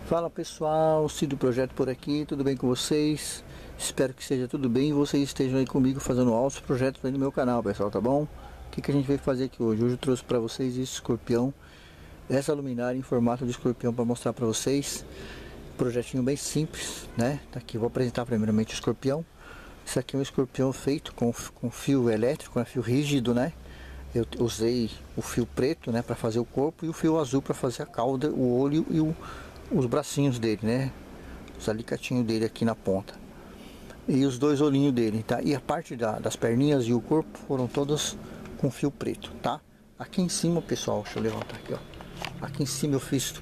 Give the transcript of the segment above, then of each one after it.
Fala pessoal, Cid do Projeto por aqui, tudo bem com vocês? Espero que esteja tudo bem e vocês estejam aí comigo fazendo altos projetos aí no meu canal, pessoal, tá bom? O que a gente veio fazer aqui hoje? Hoje eu trouxe para vocês esse escorpião, essa luminária em formato de escorpião para mostrar para vocês. Projetinho bem simples, né? Tá aqui, vou apresentar primeiramente o escorpião. Isso aqui é um escorpião feito com fio elétrico, né? Fio rígido, né? Eu usei o fio preto, né, para fazer o corpo, e o fio azul para fazer a cauda, o olho e os bracinhos dele, né? Os alicatinhos dele aqui na ponta. E os dois olhinhos dele, tá? E a parte das perninhas e o corpo foram todas com fio preto, tá? Aqui em cima, pessoal, deixa eu levantar aqui, ó. Aqui em cima eu fiz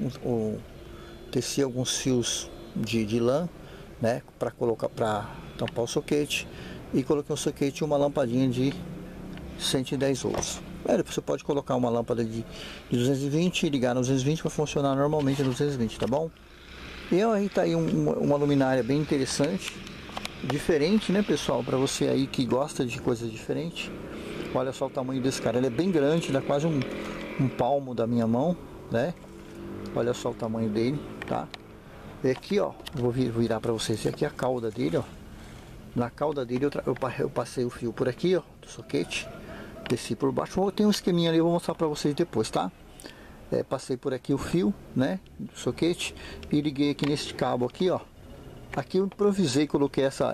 teci alguns fios de lã, né? Para colocar, para tampar o soquete. E coloquei um soquete e uma lampadinha de 110 volts. Você pode colocar uma lâmpada de 220 e ligar no 220 para funcionar normalmente no 220, tá bom? E aí tá aí uma luminária bem interessante, diferente, né, pessoal? Para você aí que gosta de coisas diferentes. Olha só o tamanho desse cara, ele é bem grande, dá quase um palmo da minha mão, né? Olha só o tamanho dele, tá? E aqui, ó, vou virar para vocês. Aqui é a cauda dele, ó. Na cauda dele eu passei o fio por aqui, ó, do soquete. Desci por baixo, tem um esqueminha ali, eu vou mostrar para vocês depois, tá? Passei por aqui o fio, né, do soquete, e liguei aqui nesse cabo aqui, ó. Aqui eu improvisei, coloquei essa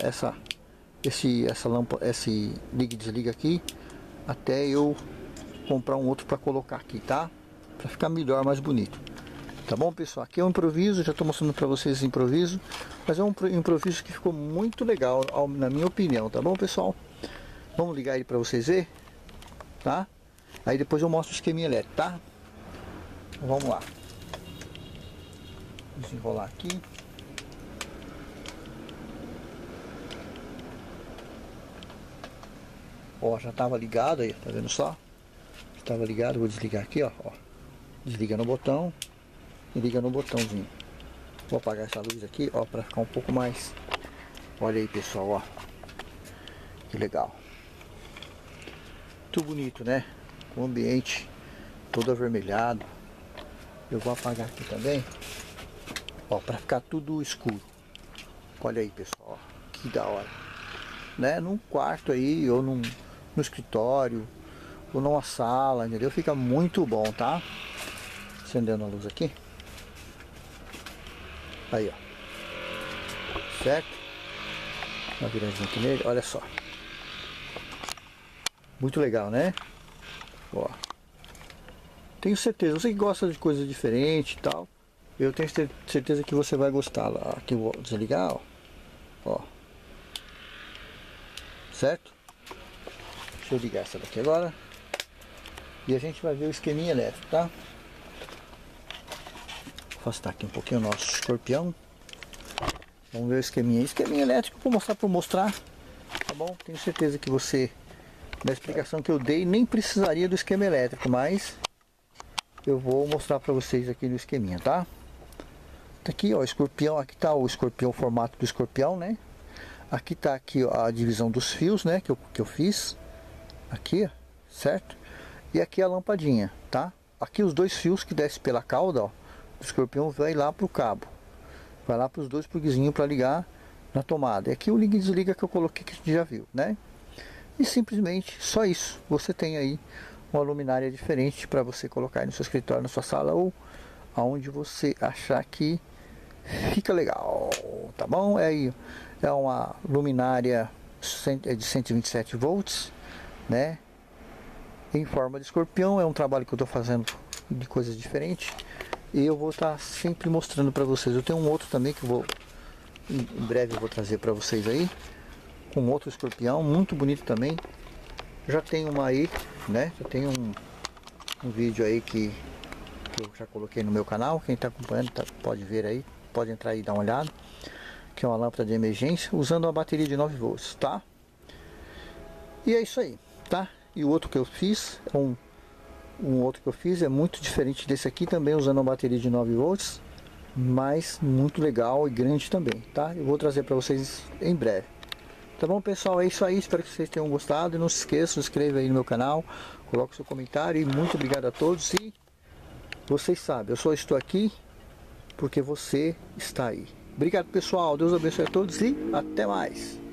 lâmpada, esse liga e desliga aqui, até eu comprar um outro para colocar aqui, tá? Para ficar melhor, mais bonito. Tá bom, pessoal? Aqui é um improviso, já estou mostrando para vocês esse improviso, mas é um improviso que ficou muito legal, na minha opinião, tá bom, pessoal? Vamos ligar ele para vocês verem, tá? Aí depois eu mostro o esqueminha elétrico, tá? Então, vamos lá. Desenrolar aqui. Ó, já estava ligado aí, tá vendo só? Estava ligado, vou desligar aqui, ó. Desliga no botão e liga no botãozinho. Vou apagar essa luz aqui, ó, para ficar um pouco mais. Olha aí, pessoal, ó. Que legal. Muito bonito, né? O ambiente todo avermelhado. Eu vou apagar aqui também, ó, para ficar tudo escuro. Olha aí, pessoal, ó, que da hora, né? Num quarto aí, ou no escritório, ou numa sala, entendeu? Fica muito bom, tá? Acendendo a luz aqui. Aí, ó. Certo? Uma viradinha aqui nele, olha só. Muito legal, né? Ó. Tenho certeza, você que gosta de coisas diferentes e tal, eu tenho certeza que você vai gostar. Aqui eu vou desligar, ó. Certo? Deixa eu ligar essa daqui agora. E a gente vai ver o esqueminha elétrico, tá? Vou afastar aqui um pouquinho o nosso escorpião. Vamos ver o esqueminha. Esqueminha elétrico, vou mostrar, tá bom? Tenho certeza que você, na explicação que eu dei, nem precisaria do esquema elétrico, mas eu vou mostrar para vocês aqui no esqueminha, tá? Tá aqui, ó, escorpião. Aqui tá o escorpião, o formato do escorpião, né? Aqui tá aqui, ó, a divisão dos fios, né? Que eu fiz. Aqui, ó, certo? E aqui a lampadinha, tá? Aqui os dois fios que descem pela cauda, ó, do escorpião, vai lá pro cabo. Vai lá pros dois pluguezinhos para ligar na tomada. E aqui o liga e desliga que eu coloquei, que a gente já viu, né? E simplesmente só isso. Você tem aí uma luminária diferente para você colocar aí no seu escritório, na sua sala, ou aonde você achar que fica legal, tá bom? É uma luminária de 127 volts, né? Em forma de escorpião. É um trabalho que eu estou fazendo de coisas diferentes e eu vou estar sempre mostrando para vocês. Eu tenho um outro também que em breve eu vou trazer para vocês aí, com outro escorpião muito bonito também. Já tem uma aí, né? Já tem um vídeo aí que eu já coloquei no meu canal. Quem está acompanhando pode ver aí, pode entrar aí e dar uma olhada. Que é uma lâmpada de emergência usando uma bateria de 9 volts, tá? E é isso aí, tá? E o outro que eu fiz, outro que eu fiz é muito diferente desse aqui, também usando uma bateria de 9 volts, mas muito legal e grande também, tá? Eu vou trazer para vocês em breve. Tá bom, pessoal? É isso aí, espero que vocês tenham gostado. E não se esqueça, se inscreva aí no meu canal, coloque seu comentário. E muito obrigado a todos. E vocês sabem, eu só estou aqui porque você está aí. Obrigado, pessoal. Deus abençoe a todos e até mais.